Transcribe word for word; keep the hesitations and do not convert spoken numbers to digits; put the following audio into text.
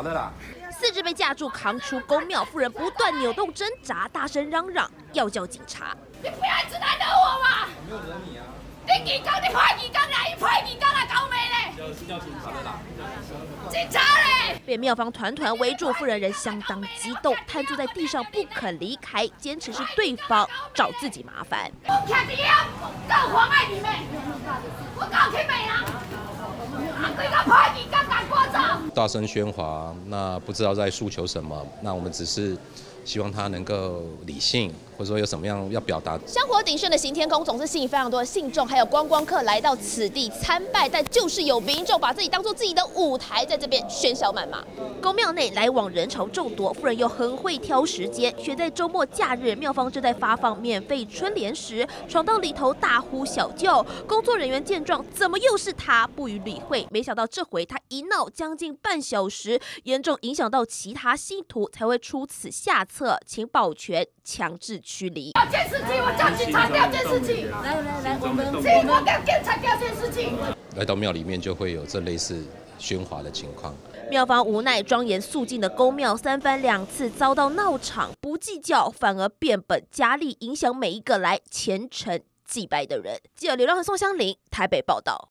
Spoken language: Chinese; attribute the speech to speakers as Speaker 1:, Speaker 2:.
Speaker 1: 好的啦。
Speaker 2: 四肢被架住扛出宫庙，妇人不断扭动挣扎，大声嚷嚷要叫警察。
Speaker 3: 你不要一直来惹我嘛！
Speaker 1: 我没有惹你啊。
Speaker 3: 你义工，你派义工来，伊派义工来搞咩嘞？
Speaker 1: 就是叫警察的啦。
Speaker 3: 警察嘞！
Speaker 2: 被庙方团团围住，妇人仍相当激动，瘫坐在地上不肯离开，坚持是对方找自己麻烦。
Speaker 3: 我徛伫遐告妨碍你们，我告去美人，啊，规个派义工赶我走。
Speaker 4: 大声喧哗，那不知道在诉求什么，那我们只是希望他能够理性，或者说有什么样要表达。
Speaker 2: 香火鼎盛的行天宫总是吸引非常多的信众，还有观光客来到此地参拜，但就是有民众把自己当作自己的舞台，在这边喧嚣谩骂。宫庙内来往人潮众多，妇人又很会挑时间，选在周末假日，庙方正在发放免费春联时，闯到里头大呼小叫。工作人员见状，怎么又是他？不予理会。没想到这回他一闹将近半小时，严重影响到其他信徒，才会出此下策，请保全强制驱离。
Speaker 3: 调监视器，我叫警察调监视器。来来来，我们我们叫警察调监视器。
Speaker 4: 来到庙里面就会有这类似喧哗的情况。
Speaker 2: 庙方无奈，庄严肃静的宫庙三番两次遭到闹场，不计较反而变本加厉，影响每一个来虔诚祭拜的人。记者刘亮和宋香玲台北报道。